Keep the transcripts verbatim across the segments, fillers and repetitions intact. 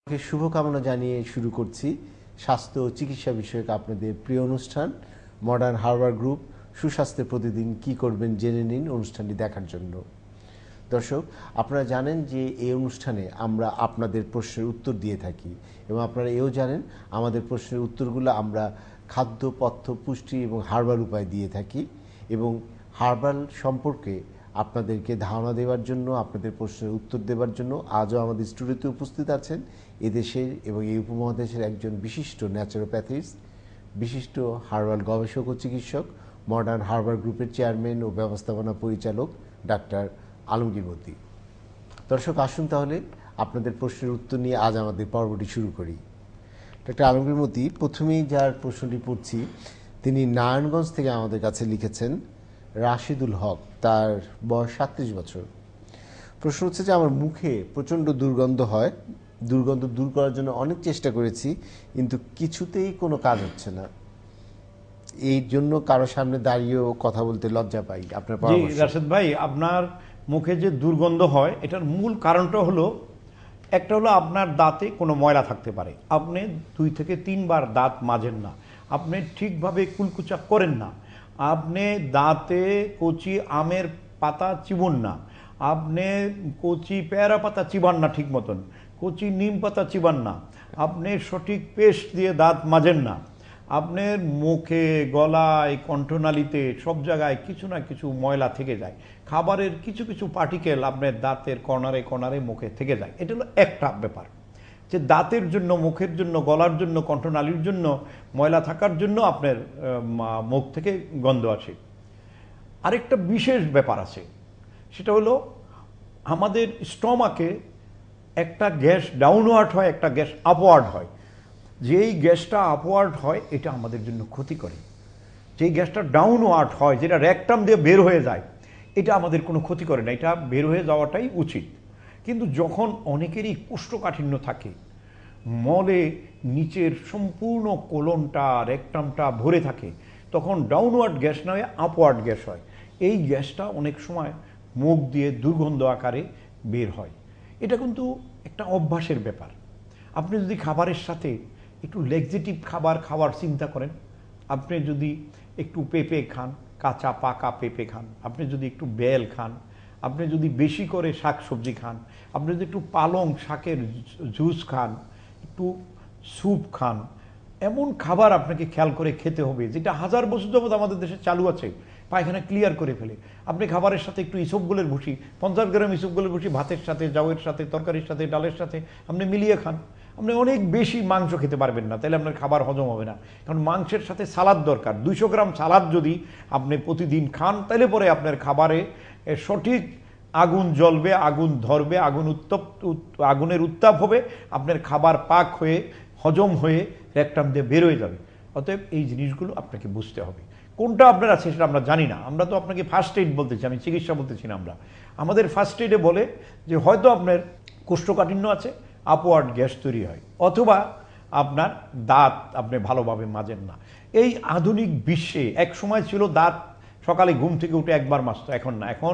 শুভকামনা জানিয়ে শুরু করছি স্বাস্থ্য ও চিকিৎসা বিষয়ক আপনাদের প্রিয় অনুষ্ঠান মডার্ন হার্বাল গ্রুপ সুস্বাস্থ্যের প্রতিদিন কি করবেন জেনে নিন অনুষ্ঠানটি দেখার জন্য। দর্শক, আপনারা জানেন যে এই অনুষ্ঠানে আমরা আপনাদের প্রশ্নের উত্তর দিয়ে থাকি এবং আপনারা এও জানেন আমাদের প্রশ্নের উত্তরগুলো আমরা খাদ্য পথ্য পুষ্টি এবং হার্বাল উপায় দিয়ে থাকি এবং হার্বাল সম্পর্কে আপনাদেরকে ধারণা দেওয়ার জন্য আপনাদের প্রশ্নের উত্তর দেওয়ার জন্য আজও আমাদের স্টুডিওতে উপস্থিত আছেন এদেশের এবং এই উপমহাদেশের একজন বিশিষ্ট ন্যাচুরোপ্যাথিস্ট, বিশিষ্ট হার্বাল গবেষক ও চিকিৎসক, মডার্ন হার্বাল গ্রুপের চেয়ারম্যান ও ব্যবস্থাপনা পরিচালক ডাক্তার আলমগীর। দর্শক, আসুন তাহলে আপনাদের প্রশ্নের উত্তর নিয়ে আজ আমাদের পর্বটি শুরু করি। ডাক্তার আলমগীর মতি, প্রথমেই যার প্রশ্নটি পড়ছি তিনি নারায়ণগঞ্জ থেকে আমাদের কাছে লিখেছেন রাশিদুল হক, তার বয়স সাতত্রিশ বছর। প্রশ্ন হচ্ছে যে আমার মুখে প্রচণ্ড দুর্গন্ধ হয়, দুর্গন্ধ দূর করার জন্য অনেক চেষ্টা করেছি কিন্তু কিছুতেই কোনো কাজ হচ্ছে না, এই জন্য কারো সামনে দাঁড়িয়েও কথা বলতে লজ্জা পাই। আপনার পরামর্শ। রাশেদ ভাই, আপনার মুখে যে দুর্গন্ধ হয় এটার মূল কারণটা হলো, একটা হলো আপনার দাঁতে কোনো ময়লা থাকতে পারে, আপনি দুই থেকে তিনবার দাঁত মাজেন না, আপনি ঠিকভাবে কুলকুচা করেন না, আপনি দাঁতে কচি আমের পাতা চিবুন না, আপনি কচি পেয়ারা পাতা চিবান না ঠিক মতন, কচি নিম পাতা চিবান না, আপনি সঠিক পেস্ট দিয়ে দাঁত মাজেন না, আপনার মুখে গলায় কণ্ঠনালীতে সব জায়গায় কিছু না কিছু ময়লা থেকে যায়, খাবারের কিছু কিছু পার্টিকেল আপনার দাঁতের কর্নারে কর্নারে মুখে থেকে যায়। এটা হলো একটা ব্যাপার, যে দাঁতের জন্য, মুখের জন্য, গলার জন্য, কণ্ঠনালীর জন্য ময়লা থাকার জন্য আপনার মুখ থেকে গন্ধ আসে। আরেকটা বিশেষ ব্যাপার আছে, সেটা হলো আমাদের স্টমাকে একটা গ্যাস ডাউনওয়ার্ড হয়, একটা গ্যাস আপওয়ার্ড হয়। যেই গ্যাসটা আপওয়ার্ড হয় এটা আমাদের জন্য ক্ষতি করে, যেই গ্যাসটা ডাউনওয়ার্ড হয়, যেটা রেকটাম দিয়ে বের হয়ে যায়, এটা আমাদের কোনো ক্ষতি করে না, এটা বের হয়ে যাওয়াটাই উচিত। কিন্তু যখন অনেকেরই কোষ্ঠকাঠিন্য থাকে, মলে নিচের সম্পূর্ণ কোলনটা রেকটামটা ভরে থাকে, তখন ডাউনওয়ার্ড গ্যাস নয় আপওয়ার্ড গ্যাস হয়। এই গ্যাসটা অনেক সময় মুখ দিয়ে দুর্গন্ধ আকারে বের হয়। এটা কিন্তু একটা অভ্যাসের ব্যাপার। আপনি যদি খাবারের সাথে একটু লেগজেটিভ খাবার খাওয়ার চিন্তা করেন, আপনি যদি একটু পেঁপে খান, কাঁচা পাকা পেঁপে খান, আপনি যদি একটু বেল খান, আপনি যদি বেশি করে শাক সবজি খান, আপনি যদি একটু পালং শাকের জুস খান, একটু স্যুপ খান, এমন খাবার আপনাকে খেয়াল করে খেতে হবে যেটা হাজার বছর যাবত আমাদের দেশে চালু আছে, পায়খানা ক্লিয়ার করে ফেলে। আপনি খাবারের সাথে একটু ইসবগুলের ভুসি, পঞ্চাশ গ্রাম ইসবগুলের ভুসি ভাতের সাথে, জাউয়ের সাথে, তরকারির সাথে, ডালের সাথে আপনি মিলিয়ে খান। আপনি অনেক বেশি মাংস খেতে পারবেন না, তাহলে আপনার খাবার হজম হবে না, কারণ মাংসের সাথে সালাদ দরকার। দুইশো গ্রাম সালাদ যদি আপনি প্রতিদিন খান, তাহলে পরে আপনার খাবারে সঠিক আগুন জ্বলবে, আগুন ধরবে, আগুন উত্তপ আগুনের উত্তাপ হবে, আপনার খাবার পাক হয়ে হজম হয়ে রেকটাম দিয়ে বেরোয় যাবে। অতএব এই জিনিসগুলো আপনাকে বুঝতে হবে। কোনটা আপনার আছে সেটা আমরা জানি না, আমরা তো আপনাকে ফার্স্ট এইড বলতেছি, আমি চিকিৎসা বলতেছি না। আমরা আমাদের ফার্স্ট এইডে বলে যে হয়তো আপনার কোষ্ঠকাঠিন্য আছে, আপওয়ার্ড গ্যাস তৈরি হয়, অথবা আপনার দাঁত আপনি ভালোভাবে মাজেন না। এই আধুনিক বিশ্বে এক সময় ছিল দাঁত সকালে ঘুম থেকে উঠে একবার মাজতো, এখন না, এখন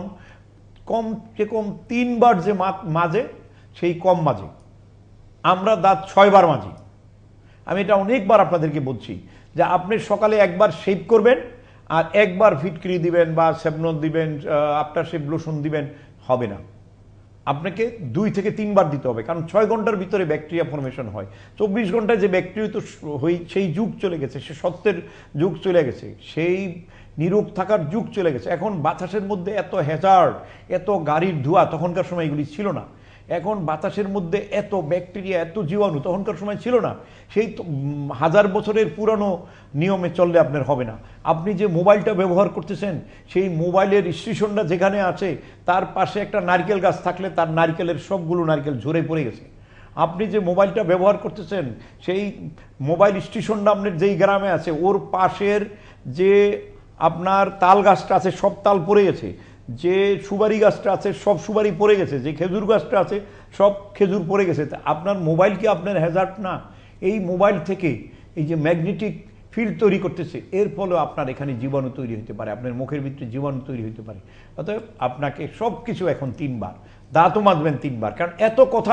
কমসে কম তিনবার যে মাজে সেই কম মাজে, আমরা দাঁত ছয়বার মাজি। আমি এটা অনেকবার আপনাদেরকে বলছি যে আপনি সকালে একবার শেভ করবেন আর একবার ফিটকিরি দিবেন বা সেভনল দিবেন, আফটার শেভ লোশন দিবেন, হবে না, আপনাকে দুই থেকে তিনবার দিতে হবে, কারণ ছয় ঘন্টার ভিতরে ব্যাকটেরিয়া ফর্মেশন হয়। চব্বিশ ঘন্টায় যে ব্যাকটেরিয়া তো হই, সেই যুগ চলে গেছে, সে সত্যের যুগ চলে গেছে, সেই নিরোগ থাকার যুগ চলে গেছে। এখন বাতাসের মধ্যে এত হ্যাজার্ড, এত গাড়ির ধোঁয়া, তখনকার সময় এগুলি ছিল না। এখন বাতাসের মধ্যে এত ব্যাকটেরিয়া, এত জীবাণু, তখনকার সময় ছিল না। সেই হাজার বছরের পুরানো নিয়মে চললে আপনার হবে না। আপনি যে মোবাইলটা ব্যবহার করতেছেন, সেই মোবাইলের স্টেশনটা যেখানে আছে তার পাশে একটা নারকেল গাছ থাকলে তার নারকেলের সবগুলো নারকেল ঝরে পড়ে গেছে। আপনি যে মোবাইলটা ব্যবহার করতেছেন, সেই মোবাইল স্টেশনটা আপনার যেই গ্রামে আছে ওর পাশের যে আপনার তাল গাছটা আছে সব তাল পড়ে গেছে, যে সুপারি গাছটা আছে সব সুপারি পড়ে গেছে, যে খেজুর গাছটা আছে সব খেজুর পড়ে গেছে। তা আপনার মোবাইল কি আপনার হ্যাজার্ড না? এই মোবাইল থেকে এই যে ম্যাগনেটিক ফিল্ড তৈরি করতেছে, এর ফলে আপনার এখানে জীবাণু তৈরি হতে পারে, আপনার মুখের ভিতরে জীবাণু তৈরি হতে পারে। অতএব আপনাকে সব কিছু এখন তিনবার, দাঁতও মাজবেন তিনবার, কারণ এত কথা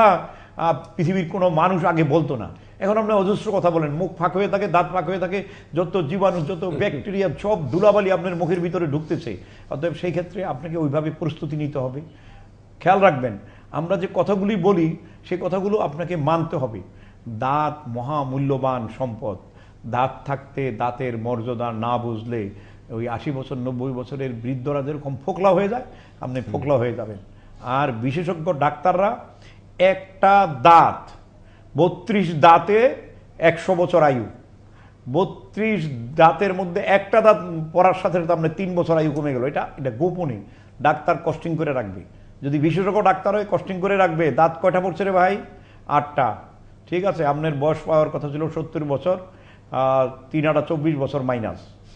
পৃথিবীর কোনো মানুষ আগে বলতো না। এখন আপনি অজস্র কথা বলেন, মুখ ফাঁক হয়ে থাকে, দাঁত ফাঁক হয়ে থাকে, যত জীবাণু যত ব্যাকটেরিয়া সব ধুলাবালি আপনার মুখের ভিতরে ঢুকতেছে। অতএব সেই ক্ষেত্রে আপনাকে ওইভাবে প্রস্তুতি নিতে হবে। খেয়াল রাখবেন, আমরা যে কথাগুলি বলি সেই কথাগুলো আপনাকে মানতে হবে। দাঁত মহামূল্যবান সম্পদ। দাঁত থাকতে দাঁতের মর্যাদা না বুঝলে ওই আশি বছর নব্বই বছরের বৃদ্ধরা যেরকম ফোকলা হয়ে যায়, আপনি ফোকলা হয়ে যাবেন। আর বিশেষজ্ঞ ডাক্তাররা একটা দাঁত, বত্রিশ দাঁতে একশো বছর আয়ু, বত্রিশ দাঁতের মধ্যে একটা দাঁত পড়ার সাথে সাথে আপনার তিন বছর আয়ু কমে গেল। এটা এটা গোপনে ডাক্তার কস্টিং করে রাখবে। যদি বিশেষজ্ঞ ডাক্তার হয় কস্টিং করে রাখবে, দাঁত কয়টা পড়ছে রে ভাই? আটটা। ঠিক আছে, আপনার বয়স পাওয়ার কথা ছিল সত্তর বছর, তিন আটা চব্বিশ বছর মাইনাস।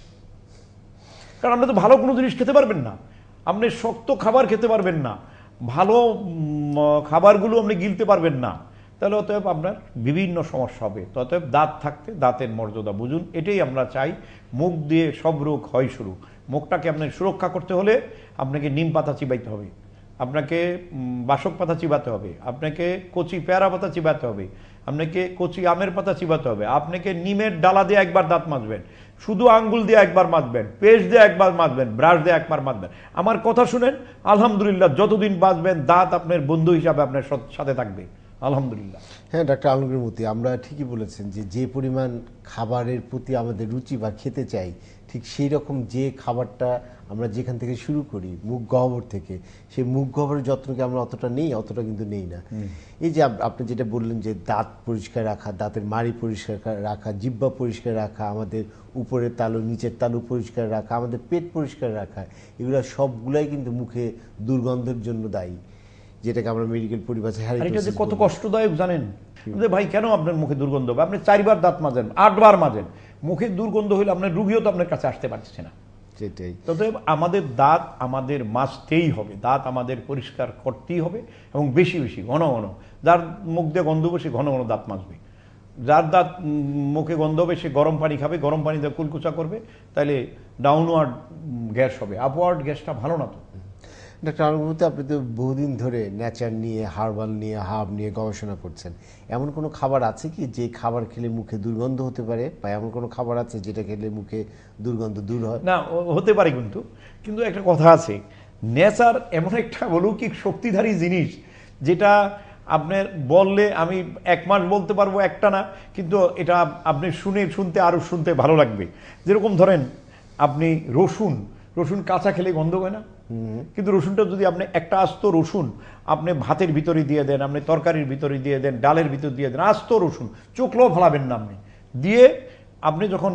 কারণ আপনি তো ভালো কোনো জিনিস খেতে পারবেন না, আপনি শক্ত খাবার খেতে পারবেন না, ভালো খাবারগুলো আপনি গিলতে পারবেন না, তাহলে অতএব আপনার বিভিন্ন সমস্যা হবে। অতএব দাঁত থাকতে দাঁতের মর্যাদা বুঝুন, এটাই আমরা চাই। মুখ দিয়ে সব রোগ হয় শুরু। মুখটাকে আপনার সুরক্ষা করতে হলে আপনাকে নিম পাতা চিবাইতে হবে, আপনাকে বাসক পাতা চিবাতে হবে, আপনাকে কচি পেয়ারা পাতা চিবাতে হবে, আপনাকে কচি আমের পাতা চিবাতে হবে, আপনাকে নিমের ডালা দিয়ে একবার দাঁত মাজবেন, শুধু আঙ্গুল দিয়ে একবার মাজবেন, পেস্ট দিয়ে একবার মাজবেন, ব্রাশ দিয়ে একবার মাজবেন। আমার কথা শুনেন, আলহামদুলিল্লাহ যতদিন বাঁচবেন দাঁত আপনার বন্ধু হিসাবে আপনার সাথে থাকবে, আলহামদুলিল্লাহ। হ্যাঁ ডাক্তার আলমগীর মতি, আমরা ঠিকই বলেছেন যে যে পরিমাণ খাবারের প্রতি আমাদের রুচি বা খেতে চাই, ঠিক সেই রকম যে খাবারটা আমরা যেখান থেকে শুরু করি মুখ গহ্বর থেকে, সেই মুখ গহ্বরের যত্নকে আমরা অতটা নেই, অতটা কিন্তু নেই না। এই যে আপনি যেটা বললেন যে দাঁত পরিষ্কার রাখা, দাঁতের মাড়ি পরিষ্কার রাখা, জিহ্বা পরিষ্কার রাখা, আমাদের উপরের তালু নিচের তালু পরিষ্কার রাখা, আমাদের পেট পরিষ্কার রাখা, এগুলো সবগুলাই কিন্তু মুখে দুর্গন্ধের জন্য দায়ী, যেটাকে আমরা মেডিকেল পরিভাষায় হারিটোসিস। কত কষ্টদায়ক জানেন যে ভাই কেন আপনার মুখে দুর্গন্ধ হবে? আপনি চারবার দাঁত মাজেন, আটবার মাজেন, মুখে দুর্গন্ধ হইলে আপনার রুগীও তো আপনার কাছে আসতে পারছে না। সেটাই। তবে আমাদের দাঁত আমাদের মাজতেই হবে, দাঁত আমাদের পরিষ্কার করতেই হবে, এবং বেশি বেশি ঘন ঘন। যার মুখ দিয়ে গন্ধ হবে সে ঘন ঘন দাঁত মাজবে, যার দাঁত মুখে গন্ধ হবে সে গরম পানি খাবে, গরম পানি দিয়ে কুলকুচা করবে, তাহলে ডাউনওয়ার্ড গ্যাস হবে, আপওয়ার্ড গ্যাসটা ভালো না। তো ডাক্তার আলমগীর, আপনি তো বহুদিন ধরে নেচার নিয়ে, হার্বাল নিয়ে, হার্ব নিয়ে গবেষণা করছেন। এমন কোনো খাবার আছে কি যে খাবার খেলে মুখে দুর্গন্ধ হতে পারে, বা এমন কোনো খাবার আছে যেটা খেলে মুখে দুর্গন্ধ দূর হয়? না, হতে পারে, কিন্তু কিন্তু একটা কথা আছে, নেচার এমন একটা অলৌকিক শক্তিধারী জিনিস যেটা আপনার বললে আমি এক মাস বলতে পারবো একটা না, কিন্তু এটা আপনি শুনে শুনতে আরও শুনতে ভালো লাগবে। যেরকম ধরেন আপনি রসুন, রসুন কাঁচা খেলে গন্ধ হয় না, কিন্তু রসুনটা যদি আপনি একটা আস্ত রসুন আপনি ভাতের ভিতরে দিয়ে দেন, আপনি তরকারির ভিতরে দিয়ে দেন, ডালের ভিতরে দিয়ে দেন, আস্ত রসুন চোখলেও ফেলাবেন না, আপনি দিয়ে আপনি যখন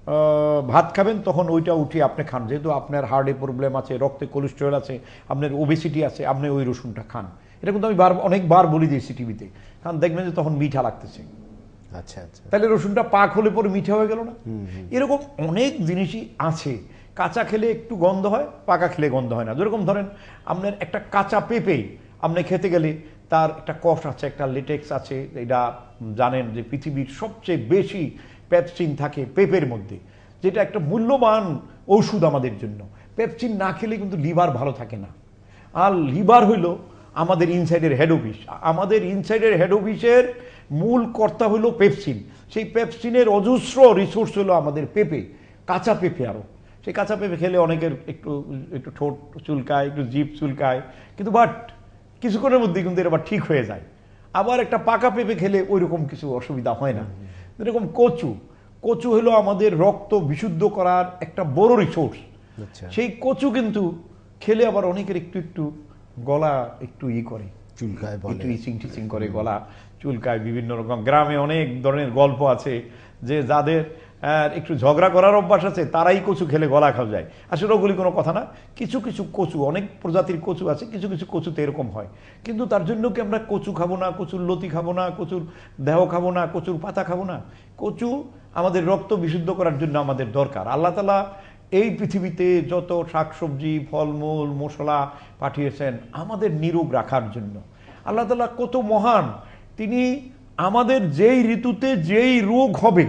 ভাত খাবেন তখন ওইটা উঠিয়ে আপনি খান। যেহেতু আপনার হার্টে প্রবলেম আছে, রক্তে কোলেস্টেরল আছে, আপনার ওবেসিটি আছে, আপনি ওই রসুনটা খান। এটা কিন্তু আমি বার অনেকবার বলে দিয়েছি টিভিতে, কারণ দেখবেন যে তখন মিঠা লাগতেছে। আচ্ছা আচ্ছা, তাহলে রসুনটা পাক হলে পরে মিঠা হয়ে গেল না? এরকম অনেক জিনিসই আছে। কাঁচা খেলে একটু গন্ধ হয়, পাকা খেলে গন্ধ হয় না। যেরকম ধরেন আপনার একটা কাঁচা পেঁপে আপনি খেতে গেলে তার একটা কষ আছে, একটা লেটেক্স আছে। এটা জানেন যে পৃথিবীর সবচেয়ে বেশি পেপসিন থাকে পেঁপের মধ্যে, যেটা একটা মূল্যবান ঔষধ আমাদের জন্য। পেপসিন না খেলে কিন্তু লিভার ভালো থাকে না। আর লিভার হইল আমাদের ইনসাইডের হেড অফিস। আমাদের ইনসাইডের হেড অফিসের মূল কর্তা হইল পেপসিন। সেই পেপসিনের অজস্র রিসোর্স হলো আমাদের পেঁপে, কাঁচা পেঁপে। আরও সেই কাঁচা পেঁপে খেলে অনেকের একটু একটু ঠোঁট চুলকায়, একটু জিভ চুলকায়, কিন্তু বাট কিছুক্ষণের মধ্যে কিন্তু এটা আবার ঠিক হয়ে যায়। আবার একটা পাকা পেঁপে খেলে ওই রকম কিছু অসুবিধা হয় না। যেরকম কচু, কচু হলো আমাদের রক্ত বিশুদ্ধ করার একটা বড় রিসোর্স। সেই কচু কিন্তু খেলে আবার অনেকের একটু একটু গলা একটু ই করে, চুলকায়, একটু ইচিং টিচিং করে, গলা চুলকায়। বিভিন্ন রকম গ্রামে অনেক ধরনের গল্প আছে যে যাদের একটু ঝগড়া করার অভ্যাস আছে তারাই কচু খেলে গলা খাওয়া যায়। আসলে ওগুলি কোনো কথা না। কিছু কিছু কচু, অনেক প্রজাতির কচু আছে, কিছু কিছু কচুতে এরকম হয়। কিন্তু তার জন্য কি আমরা কচু খাবো না, কচুর লতি খাবো না, কচুর দেহ খাবো না, কচুর পাতা খাবো না? কচু আমাদের রক্ত বিশুদ্ধ করার জন্য আমাদের দরকার। আল্লাহ তাআলা এই পৃথিবীতে যত শাকসবজি, ফলমূল, মশলা পাঠিয়েছেন আমাদের নিরোগ রাখার জন্য। আল্লাহ তাআলা কত মহান! তিনি আমাদের যেই ঋতুতে যেই রোগ হবে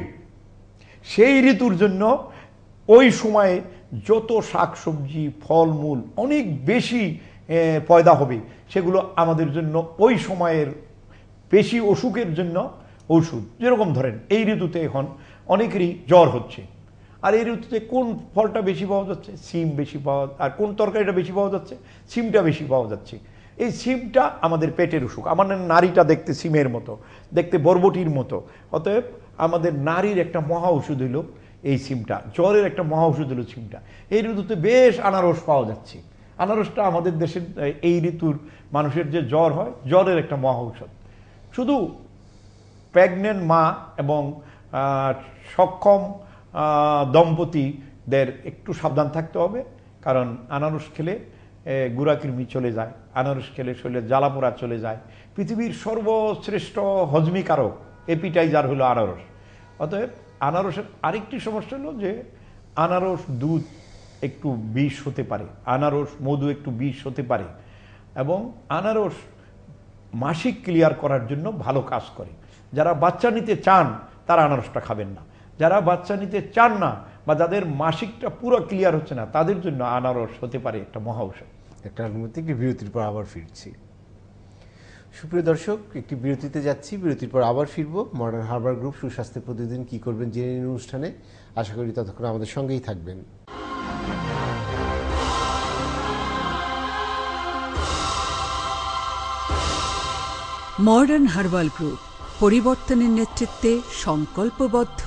সেই ঋতুর জন্য ওই সময়ে যত শাকসবজি, ফলমূল অনেক বেশি পয়দা হবে, সেগুলো আমাদের জন্য ওই সময়ের বেশি অসুখের জন্য ওষুধ। যেরকম ধরেন এই ঋতুতে এখন অনেকেরই জ্বর হচ্ছে, আর এই ঋতুতে কোন ফলটা বেশি পাওয়া যাচ্ছে? সিম বেশি পাওয়া, আর কোন তরকারিটা বেশি পাওয়া যাচ্ছে? সিমটা বেশি পাওয়া যাচ্ছে। এই সিমটা আমাদের পেটের অসুখ। আমাদের নারীটা দেখতে সিমের মতো, দেখতে বরবটির মতো, অতএব আমাদের নারীর একটা মহা ওষুধ হইল এই সিমটা, জ্বরের একটা মহা ওষুধ হলো সিমটা। এই ঋতুতে বেশ আনারস পাওয়া যাচ্ছে। আনারসটা আমাদের দেশের এই ঋতুর মানুষের যে জ্বর হয়, জ্বরের একটা মহা ঔষধ। শুধু প্রেগনেন্ট মা এবং সক্ষম দম্পতিদের একটু সাবধান থাকতে হবে, কারণ আনারস খেলে গুড়াকৃমি চলে যায়, আনারস খেলে শরীরে জ্বালাপোড়া চলে যায়। পৃথিবীর সর্বশ্রেষ্ঠ হজমিকারক এপিটাইজার হলো আনারস। অতএব আনারসের আরেকটি সমস্যা হলো যে আনারস দুধ একটু বিষ হতে পারে, আনারস মধু একটু বিষ হতে পারে, এবং আনারস মাসিক ক্লিয়ার করার জন্য ভালো কাজ করে। যারা বাচ্চা নিতে চান তারা আনারসটা খাবেন না, যারা বাচ্চা নিতে চান না বা যাদের মাসিকটা পুরো ক্লিয়ার হচ্ছে না তাদের জন্য আনারস হতে পারে একটা মহা ঔষধ। একটা অনুমতি, একটি বিরতির পর আবার ফিরছি। সুপ্রিয় দর্শক, একটি বিরতিতে যাচ্ছি, বিরতির পর আবার ফিরবো। মডার্ন হার্বাল গ্রুপ সুস্বাস্থ্যে প্রতিদিন কি করবেন জেনে নিন অনুষ্ঠানে। আশা করি ততক্ষণ আমাদের সঙ্গেই থাকবেন। মডার্ন হার্বাল গ্রুপ পরিবর্তনের নেতৃত্বে সংকল্পবদ্ধ।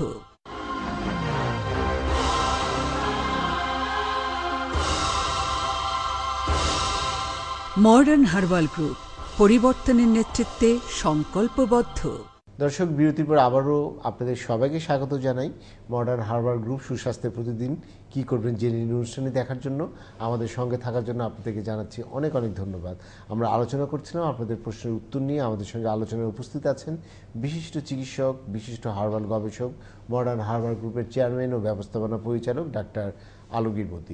মডার্ন হার্বাল গ্রুপ পরিবর্তনের নেতৃত্বে সংকল্পবদ্ধ। দর্শক, বিরতির পর আবারও আপনাদের সবাইকে স্বাগত জানাই মডার্ন হার্বাল গ্রুপ সুস্বাস্থ্যে প্রতিদিন কি করবেন জেনে নিন অনুষ্ঠানে দেখার জন্য। আমাদের সঙ্গে থাকার জন্য আপনাদেরকে জানাচ্ছি অনেক অনেক ধন্যবাদ। আমরা আলোচনা করছিলাম আপনাদের প্রশ্নের উত্তর নিয়ে। আমাদের সঙ্গে আলোচনায় উপস্থিত আছেন বিশিষ্ট চিকিৎসক, বিশিষ্ট হার্বাল গবেষক, মডার্ন হার্বাল গ্রুপের চেয়ারম্যান ও ব্যবস্থাপনা পরিচালক ডাক্তার আলমগীর মতি।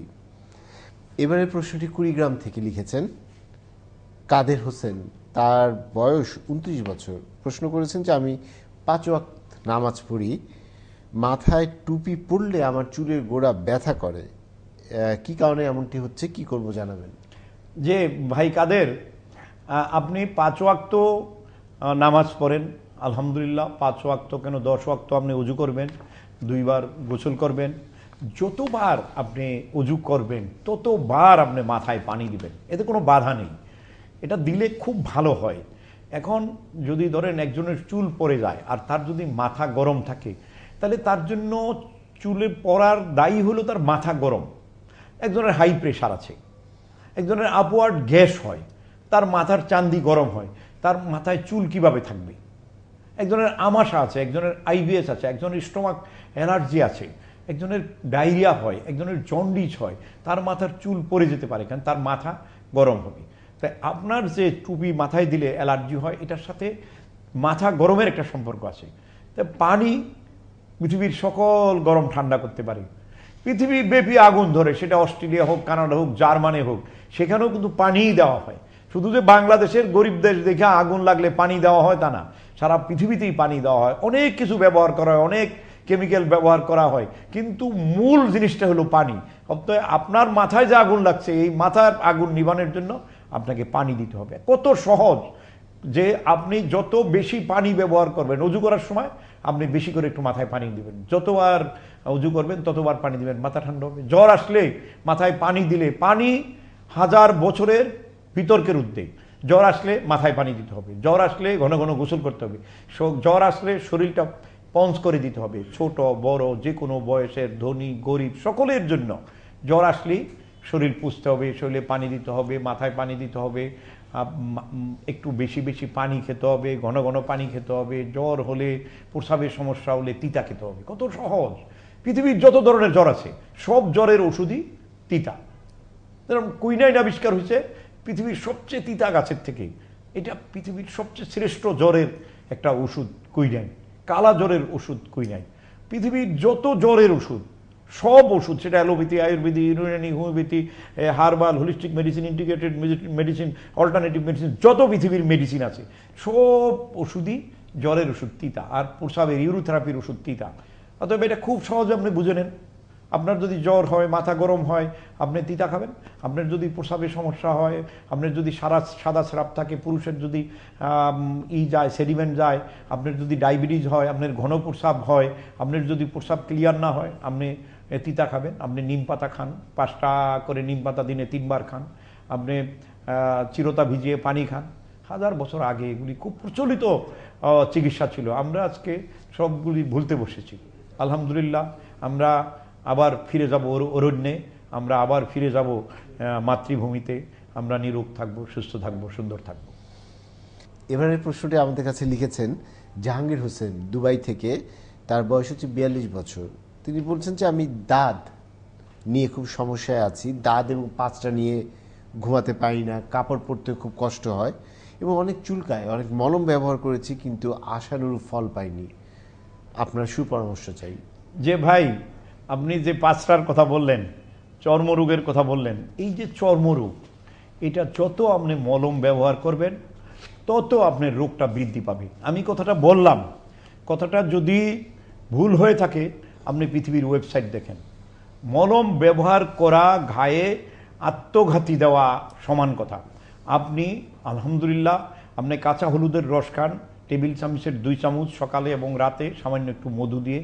এবারের প্রশ্নটি কুড়িগ্রাম থেকে লিখেছেন কাদের হোসেন, তার বয়স উনত্রিশ বছর। প্রশ্ন করেছেন যে আমি পাঁচ ওয়াক্ত নামাজ পড়ি, মাথায় টুপি পরলে আমার চুলের গোড়া ব্যথা করে, কি কারণে এমনটি হচ্ছে, কি করব জানাবেন। যে ভাই কাদের, আপনি পাঁচ ওয়াক্ত নামাজ পড়েন, আলহামদুলিল্লাহ। পাঁচ ওয়াক্ত কেন, দশ ওয়াক্ত আপনি উজু করবেন, দুইবার গোসল করবেন। যতবার আপনি উজু করবেন ততবার আপনি মাথায় পানি দিবেন, এতে কোনো বাধা নেই। এটা দিলে খুব ভালো হয়। এখন যদি ধরেন একজনের চুল পড়ে যায় আর তার যদি মাথা গরম থাকে, তাহলে তার জন্য চুলে পড়ার দায়ী হলো তার মাথা গরম। একজনের হাই প্রেশার আছে, একজনের আপওয়ার্ড গ্যাস হয়, তার মাথার চান্দি গরম হয়, তার মাথায় চুল কিভাবে থাকবে। একজনের আমাশা আছে, একজনের আইবিএস আছে, একজনের স্টোমাক অ্যালার্জি আছে, একজনের ডায়রিয়া হয়, একজনের জন্ডিস হয়, তার মাথার চুল পড়ে যেতে পারে, কারণ তার মাথা গরম হবে। তাই আপনার যে টুপি মাথায় দিলে অ্যালার্জি হয়, এটার সাথে মাথা গরমের একটা সম্পর্ক আছে। তাই পানি পৃথিবীর সকল গরম ঠান্ডা করতে পারে। পৃথিবীর ব্যাপী আগুন ধরে, সেটা অস্ট্রেলিয়া হোক, কানাডা হোক, জার্মানি হোক, সেখানেও কিন্তু পানিই দেওয়া হয়। শুধু যে বাংলাদেশের গরিব দেশ দেখে আগুন লাগলে পানি দেওয়া হয় তা না, সারা পৃথিবীতেই পানি দেওয়া হয়। অনেক কিছু ব্যবহার করা হয়, অনেক কেমিক্যাল ব্যবহার করা হয়, কিন্তু মূল জিনিসটা হলো পানি। অতএব আপনার মাথায় যে আগুন লাগছে, এই মাথার আগুন নিবানোর জন্য আপনাকে পানি দিতে হবে। কত সহজ যে আপনি যত বেশি পানি ব্যবহার করবেন, অজু করার সময় আপনি বেশি করে একটু মাথায় পানি দিবেন, যতবার অজু করবেন ততবার পানি দিবেন, মাথা ঠান্ডা হবে। জ্বর আসলে মাথায় পানি দিলে, পানি হাজার বছরের বিতর্কের উদ্বেগ। জ্বর আসলে মাথায় পানি দিতে হবে, জ্বর আসলে ঘন ঘন গোসল করতে হবে, জ্বর আসলে শরীরটা পঞ্চ করে দিতে হবে। ছোট বড় যে কোনো বয়সের, ধনী গরিব সকলের জন্য জ্বর আসলেই শরীর পুষতে হবে, শরীরে পানি দিতে হবে, মাথায় পানি দিতে হবে, একটু বেশি বেশি পানি খেতে হবে, ঘন ঘন পানি খেতে হবে। জ্বর হলে, প্রস্রাবের সমস্যা হলে তিতা খেতে হবে। কত সহজ। পৃথিবীর যত ধরনের জ্বর আছে সব জ্বরের ওষুধই তিতা। যেরকম কুইনাইন আবিষ্কার হয়েছে পৃথিবীর সবচেয়ে তিতা গাছের থেকে। এটা পৃথিবীর সবচেয়ে শ্রেষ্ঠ জ্বরের একটা ওষুধ কুইনাইন, কালা জ্বরের ওষুধ কুইনাইন। পৃথিবীর যত জ্বরের ওষুধ, সব ওষুধ, সেটা allopathy, ayurvedic, Unani, homeopathy, herbal, holistic medicine, integrated medicine, alternative medicine, যত পৃথিবীর মেডিসিন আছে সব ওষুধই জ্বরের ওষুধ তিতা, আর প্রস্রাবের ইউরোথেরাপির ওষুধ তিতা। অতএব এটা খুব সহজে আপনি বুঝে নেন। আপনার যদি জ্বর হয়, মাথা গরম হয়, আপনি তিতা খাবেন। আপনার যদি প্রস্রাবের সমস্যা হয়, আপনার যদি সারা সাদা স্রাব থাকে, পুরুষের যদি ই যায়, সেডিমেন্ট যায়, আপনার যদি ডায়াবেটিস হয়, আপনার ঘন প্রস্রাব হয়, আপনার যদি প্রস্রাব ক্লিয়ার না হয়, আপনি তিতা খাবেন। আপনি নিম পাতা খান, পাঁচটা করে নিম পাতা দিনে তিনবার খান। আপনি চিরতা ভিজিয়ে পানি খান। হাজার বছর আগে এগুলি খুব প্রচলিত চিকিৎসা ছিল। আমরা আজকে সবগুলি ভুলতে বসেছি। আলহামদুলিল্লাহ, আমরা আবার ফিরে যাব অরণ্যে, আমরা আবার ফিরে যাব মাতৃভূমিতে। আমরা নিরোগ থাকবো, সুস্থ থাকবো, সুন্দর থাকবো। এবারের প্রশ্নটি আমাদের কাছে লিখেছেন জাহাঙ্গীর হোসেন, দুবাই থেকে। তার বয়স হচ্ছে বিয়াল্লিশ বছর। তিনি বলছেন যে আমি দাঁত নিয়ে খুব সমস্যায় আছি, দাঁত এবং পাঁচটা নিয়ে ঘুমাতে পারি না, কাপড় পরতে খুব কষ্ট হয় এবং অনেক চুলকায়, অনেক মলম ব্যবহার করেছি কিন্তু আশানুরূপ ফল পাইনি। আপনার সুপরামর্শ চাই। যে ভাই, আপনি যে পাঁচটার কথা বললেন, চর্মরোগের কথা বললেন, এই যে চর্মরোগ, এটা যত আপনি মলম ব্যবহার করবেন তত আপনার রোগটা বৃদ্ধি পাবে। আমি কথাটা বললাম, কথাটা যদি ভুল হয়ে থাকে আপনি পৃথিবীর ওয়েবসাইট দেখেন। মলম ব্যবহার করা ঘায়ে আত্মঘাতী দেওয়া সমান কথা। আপনি আলহামদুলিল্লাহ, আপনি কাঁচা হলুদের রস খান, টেবিল চামচের দুই চামচ সকালে এবং রাতে, সামান্য একটু মধু দিয়ে।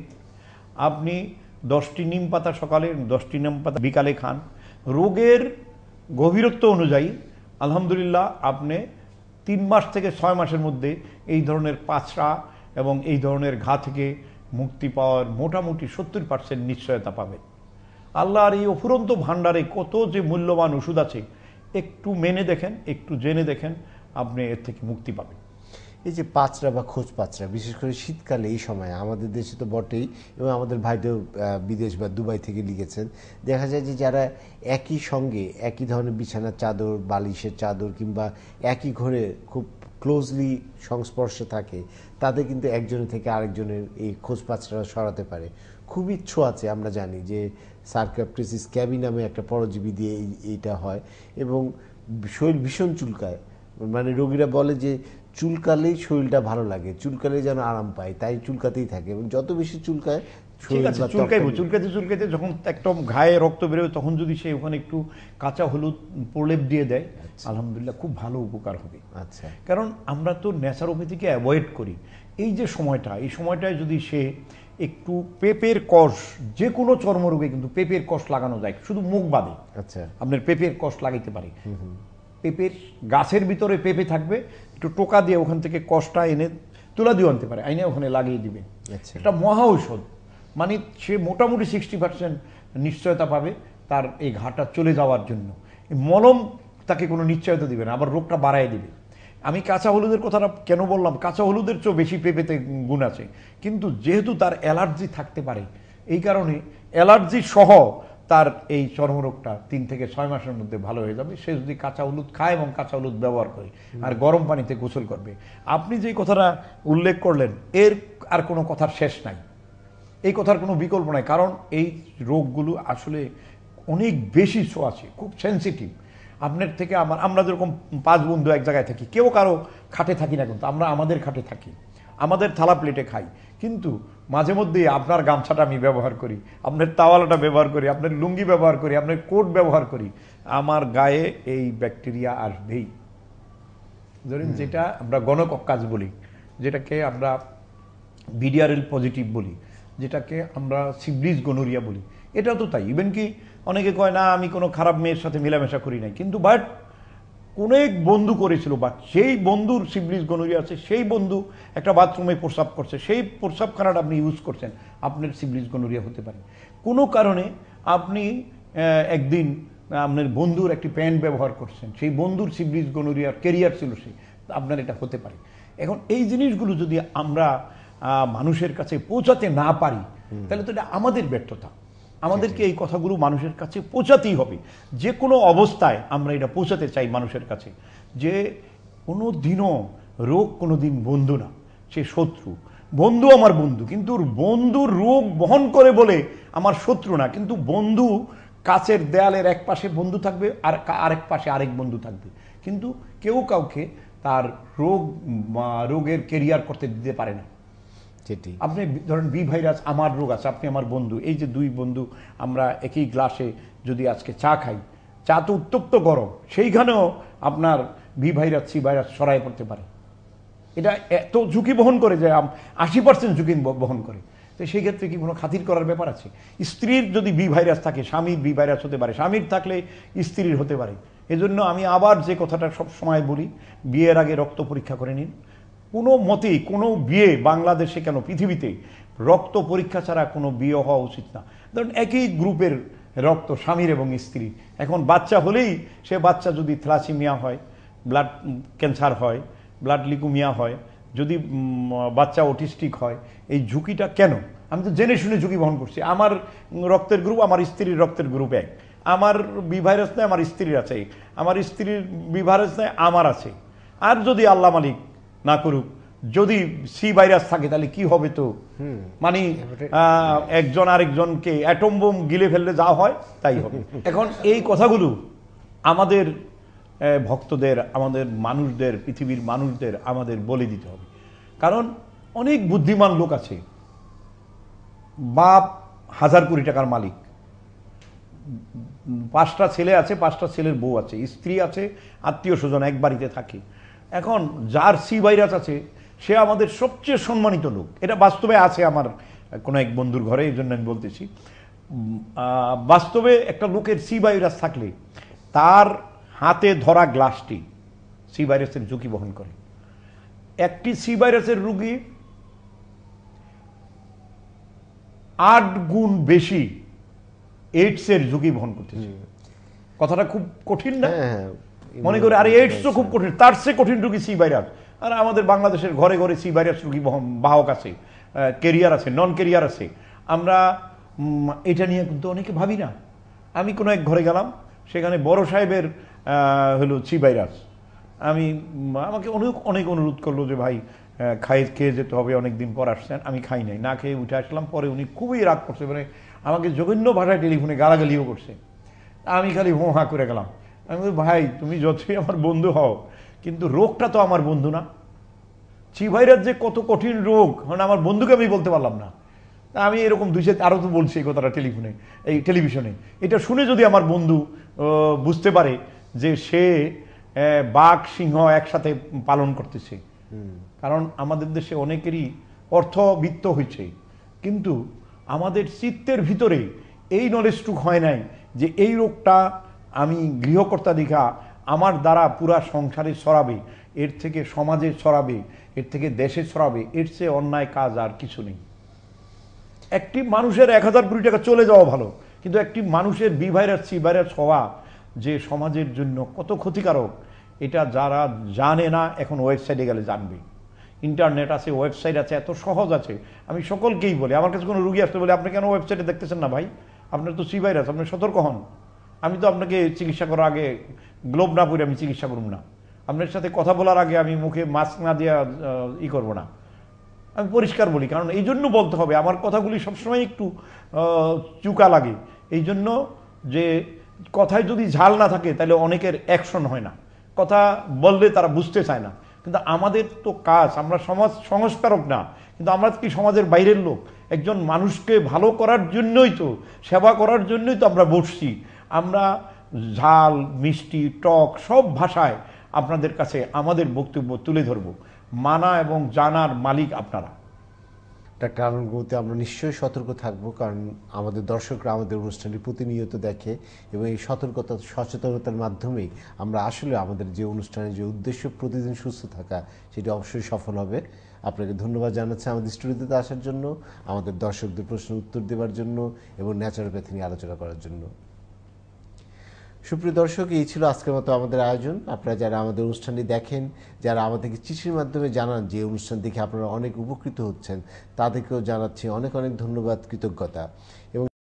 আপনি দশটি নিম পাতা সকালে, দশটি নিম পাতা বিকালে খান। রোগের গভীরত্ব অনুযায়ী আলহামদুলিল্লাহ আপনি তিন মাস থেকে ছয় মাসের মধ্যে এই ধরনের পাঁচড়া এবং এই ধরনের ঘা থেকে মুক্তি পাওয়ার মোটামুটি সত্তর পার্সেন্ট নিশ্চয়তা পাবেন। আল্লাহর এই অফুরন্ত ভাণ্ডারে কত যে মূল্যবান ওষুধ আছে, একটু মেনে দেখেন, একটু জেনে দেখেন, আপনি এর থেকে মুক্তি পাবেন। এই যে পাঁচড়া বা খোঁজ পাঁচড়া, বিশেষ করে শীতকালে এই সময় আমাদের দেশে তো বটেই, এবং আমাদের ভাইদের বিদেশ বা দুবাই থেকে লিখেছেন, দেখা যায় যে যারা একই সঙ্গে একই ধরনের বিছানার চাদর, বালিশের চাদর কিংবা একই ঘরে খুব ক্লোজলি সংস্পর্শে থাকে, তাদের কিন্তু একজনের থেকে আরেকজনের এই খোঁজ পাঁচড়া সরাতে পারে। খুবই ছোঁয়াচে। আমরা জানি যে সার্কাপ্টেসিস ক্যাবি নামে একটা পরজীবী দিয়ে এইটা হয় এবং শরীর ভীষণ চুলকায়। মানে রোগীরা বলে যে চুলকালেই শরীরটা ভালো লাগে, চুলকালেই যেন আরাম পায়, তাই চুলকাতেই থাকে এবং যত বেশি চুলকায় চুলকাইব চুলকাতে চুলকাতে যখন একদম ঘায়ে রক্ত বেরোবে তখন যদি সে ওখানে একটু কাঁচা হলুদ প্রলেপ দিয়ে দেয়, আলহামদুলিল্লাহ খুব ভালো উপকার হবে। আচ্ছা, কারণ আমরা তো ন্যাচারোপ্যাথিকে অ্যাভয়েড করি। এই যে সময়টা, এই সময়টায় যদি সে একটু পেঁপের কষ, যে কোনো চর্মরোগে কিন্তু পেঁপের কষ লাগানো যায়, শুধু মুখ বাদে। আচ্ছা, আপনার পেঁপের কষ লাগাইতে পারে। পেঁপের গাছের ভিতরে পেঁপে থাকবে, একটু টোকা দিয়ে ওখান থেকে কষটা এনে তুলা দিয়ে আনতে পারে, আইনে ওখানে লাগিয়ে দিবে। এটা মহা ঔষধ। মানে সে মোটামুটি সিক্সটি পার্সেন্ট নিশ্চয়তা পাবে তার এই ঘাটা চলে যাওয়ার জন্য। মলম তাকে কোনো নিশ্চয়তা দিবে না, আবার রোগটা বাড়ায় দিবে। আমি কাঁচা হলুদের কথাটা কেন বললাম, কাঁচা হলুদের চেয়েও বেশি পেঁপেতে গুণ আছে, কিন্তু যেহেতু তার অ্যালার্জি থাকতে পারে, এই কারণে অ্যালার্জি সহ তার এই চর্মরোগটা তিন থেকে ছয় মাসের মধ্যে ভালো হয়ে যাবে, সে যদি কাঁচা হলুদ খায় এবং কাঁচা হলুদ ব্যবহার করে আর গরম পানিতে গোসল করবে। আপনি যে কথাটা উল্লেখ করলেন, এর আর কোনো কথার শেষ নাই, এই কথার কোনো বিকল্প নাই। কারণ এই রোগগুলো আসলে অনেক বেশি ছোঁয়াচে, খুব সেন্সিটিভ। আপনার থেকে আমার, আমরা যেরকম পাঁচ বন্ধু এক জায়গায় থাকি, কেউ কারো খাটে থাকি না, কিন্তু আমরা আমাদের খাটে থাকি, আমাদের থালা প্লেটে খাই, কিন্তু মাঝে মধ্যে আপনার গামছাটা আমি ব্যবহার করি, আপনার তাওয়ালাটা ব্যবহার করি, আপনার লুঙ্গি ব্যবহার করি, আপনার কোট ব্যবহার করি, আমার গায়ে এই ব্যাকটেরিয়া আসবেই। ধরেন যেটা আমরা গণকক্কাজ বলি, যেটাকে আমরা বিডিআরএল পজিটিভ বলি, যেটাকে আমরা সিব্লিস গনোরিয়া বলি, এটাও তো তাই। ইভেন কি অনেকে কয় না আমি কোনো খারাপ মেয়ের সাথে মেলামেশা করি নাই, কিন্তু বাট কোনো এক বন্ধু করেছিল, বাট সেই বন্ধুর সিব্লিস গনোরিয়া আছে, সেই বন্ধু একটা বাথরুমে প্রস্রাব করছে, সেই প্রস্রাবখানাটা আপনি ইউজ করছেন, আপনার সিব্লিস গনোরিয়া হতে পারে। কোনো কারণে আপনি একদিন আপনার বন্ধুর একটি প্যান্ট ব্যবহার করছেন, সেই বন্ধুর সিব্লিস গনোরিয়ার ক্যারিয়ার ছিল, সেই আপনার এটা হতে পারে। এখন এই জিনিসগুলো যদি আমরা মানুষের কাছে পৌঁছাতে না পারি, তাহলে তো এটা আমাদের ব্যর্থতা। আমাদেরকে এই কথাগুলো মানুষের কাছে পৌঁছাতেই হবে। যে কোনো অবস্থায় আমরা এটা পৌঁছাতে চাই মানুষের কাছে, যে কোনো দিনও রোগ কোনো দিন বন্ধু না, সে শত্রু। বন্ধু আমার বন্ধু, কিন্তু বন্ধুর রোগ বহন করে বলে আমার শত্রু না। কিন্তু বন্ধু কাছের দেয়ালের এক পাশে বন্ধু থাকবে, আর আরেক পাশে আরেক বন্ধু থাকবে, কিন্তু কেউ কাউকে তার রোগ রোগের কেরিয়ার করতে দিতে পারে না। সেটি আপনি ধরেন বি ভাইরাস, আমার রোগ আছে, আপনি আমার বন্ধু, এই যে দুই বন্ধু আমরা একই গ্লাসে যদি আজকে চা খাই, চা তো উত্তপ্ত গরম, সেইখানেও আপনার বি ভাইরাস সি ভাইরাস ছড়ায় পড়তে পারে। এটা এত ঝুঁকি বহন করে যে আশি পার্সেন্ট ঝুঁকি বহন করে। তো সেই ক্ষেত্রে কি কোনো খাতির করার ব্যাপার আছে? স্ত্রীর যদি বি ভাইরাস থাকে স্বামীর বি ভাইরাস হতে পারে, স্বামীর থাকলে স্ত্রীর হতে পারে। এজন্য আমি আবার যে কথাটা সব সময় বলি, বিয়ের আগে রক্ত পরীক্ষা করে নিন। কোনো মতেই কোনো বিয়ে বাংলাদেশে কেন পৃথিবীতে রক্ত পরীক্ষা ছাড়া কোনো বিয়ে হওয়া উচিত না। ধরুন একই গ্রুপের রক্ত স্বামীর এবং স্ত্রী, এখন বাচ্চা হলেই সে বাচ্চা যদি থ্যালাসেমিয়া হয়, ব্লাড ক্যান্সার হয়, ব্লাড লিকুমিয়া হয়, যদি বাচ্চা অটিস্টিক হয়, এই ঝুঁকিটা কেন? আমি তো জেনে শুনে ঝুঁকি বহন করছি। আমার রক্তের গ্রুপ আমার স্ত্রীর রক্তের গ্রুপ এক, আমার বি ভাইরাস নেই আমার স্ত্রীর আছে, আমার স্ত্রীর বি ভাইরাস নেই আমার আছে। আর যদি আল্লাহ মালিক না করুক যদি সি ভাইরাস থাকে তাহলে কি হবে? তো মানে একজন আরেকজনকে অ্যাটম বোম গিলে ফেললে যা হয় তাই হবে। এখন এই কথাগুলো আমাদের ভক্তদের, আমাদের মানুষদের, পৃথিবীর মানুষদের আমাদের বলে দিতে হবে। কারণ অনেক বুদ্ধিমান লোক আছে, বাপ হাজার কোটি টাকার মালিক, পাঁচটা ছেলে আছে, পাঁচটা ছেলের বউ আছে, স্ত্রী আছে, আত্মীয় স্বজন এক বাড়িতে থাকে। এখন যার সি ভাইরাস আছে সে আমাদের সবচেয়ে সম্মানিত লোক। এটা বাস্তবে আছে আমার কোনো এক বন্ধুর ঘরে, এই জন্য আমি বলতেছি। বাস্তবে একটা লোকের সি ভাইরাস থাকলে তার হাতে ধরা গ্লাসটি সি ভাইরাসের ঝুঁকি বহন করে। একটি সি ভাইরাসের রোগী আট গুণ বেশি এইডসের ঝুঁকি বহন করতেছে। কথাটা খুব কঠিন না? মনে করি আরে এইডস তো খুব কঠিন, তার চেয়ে কঠিন রোগী সি ভাইরাস। আর আমাদের বাংলাদেশের ঘরে ঘরে সি ভাইরাস রোগী বহন বাহক আছে, ক্যারিয়ার আছে, নন ক্যারিয়ার আছে। আমরা এটা নিয়ে কিন্তু অনেকে ভাবি না। আমি কোনো এক ঘরে গেলাম, সেখানে বড় সাহেবের হলো সি ভাইরাস। আমি আমাকে অনেক অনেক অনুরোধ করলো যে ভাই খাই খেয়ে যেতে হবে, অনেকদিন পর আসছেন। আমি খাই নাই, না খেয়ে উঠে আসলাম। পরে উনি খুবই রাগ করছে, মানে আমাকে জঘন্য ভাষায় টেলিফোনে গালাগালিও করছে। আমি খালি হো হা করে গেলাম। আমি বলি ভাই তুমি যতই আমার বন্ধু হও, কিন্তু রোগটা তো আমার বন্ধু না। সি ভাইরাস যে কত কঠিন রোগ মানে আমার বন্ধুকে আমি বলতে পারলাম না। আমি এরকম দুই চার আরও তো বলছি এই কথাটা টেলিফোনে, এই টেলিভিশনে। এটা শুনে যদি আমার বন্ধু বুঝতে পারে যে সে বাঘ সিংহ একসাথে পালন করতেছে। কারণ আমাদের দেশে অনেকেরই অর্থবিত্ত হয়েছে, কিন্তু আমাদের চিত্তের ভিতরে এই নলেজটুক হয় নাই যে এই রোগটা আমি গৃহকর্তা দেখা আমার দ্বারা পুরা সংসারে ছড়াবে, এর থেকে সমাজে ছড়াবে, এর থেকে দেশে ছড়াবে, এর চেয়ে অন্যায় কাজ আর কিছু নেই। একটি মানুষের এক হাজার কোটি টাকা চলে যাওয়া ভালো, কিন্তু একটি মানুষের বি ভাইরাস সি ভাইরাস হওয়া যে সমাজের জন্য কত ক্ষতিকারক, এটা যারা জানে না এখন ওয়েবসাইটে গেলে জানবে। ইন্টারনেট আছে, ওয়েবসাইট আছে, এত সহজ আছে। আমি সকলকেই বলি, আমার কাছে কোনো রুগী আসতে বলে আপনি কেন ওয়েবসাইটে দেখতেছেন না ভাই, আপনার তো সি ভাইরাস, আপনি সতর্ক হন। আমি তো আপনাকে চিকিৎসা করার আগে গ্লোভ না পরে আমি চিকিৎসা করব না। আপনার সাথে কথা বলার আগে আমি মুখে মাস্ক না দিয়ে ই করব না। আমি পরিষ্কার বলি, কারণ এই জন্য বলতে হবে। আমার কথাগুলি সবসময় একটু চুকা লাগে, এই জন্য যে কথায় যদি ঝাল না থাকে তাহলে অনেকের অ্যাকশন হয় না, কথা বললে তারা বুঝতে চায় না। কিন্তু আমাদের তো কাজ, আমরা সমাজ সংস্কারক না, কিন্তু আমরা কি সমাজের বাইরের লোক? একজন মানুষকে ভালো করার জন্যই তো, সেবা করার জন্যই তো আমরা বসছি। আমরা ঝাল মিষ্টি টক সব ভাষায় আপনাদের কাছে আমাদের বক্তব্য তুলে ধরব। মানা এবং জানার মালিক আপনারা। ডাক্তার আলমগীর, আমরা নিশ্চয়ই সতর্ক থাকবো, কারণ আমাদের দর্শকরা আমাদের অনুষ্ঠানটি প্রতিনিয়ত দেখে এবং এই সতর্কতা সচেতনতার মাধ্যমেই আমরা আসলে আমাদের যে অনুষ্ঠানের যে উদ্দেশ্য প্রতিদিন সুস্থ থাকা, সেটি অবশ্যই সফল হবে। আপনাকে ধন্যবাদ জানাচ্ছি আমাদের স্টুডিওতে আসার জন্য, আমাদের দর্শকদের প্রশ্নের উত্তর দেওয়ার জন্য এবং ন্যাচারোপ্যাথি নিয়ে আলোচনা করার জন্য। সুপ্রিয় দর্শক, এই ছিল আজকের মতো আমাদের আয়োজন। আপনারা যারা আমাদের অনুষ্ঠানটি দেখেন, যারা আমাদেরকে চিঠির মাধ্যমে জানান যে অনুষ্ঠান দেখে আপনারা অনেক উপকৃত হচ্ছেন, তাদেরকেও জানাচ্ছি অনেক অনেক ধন্যবাদ, কৃতজ্ঞতা। এবং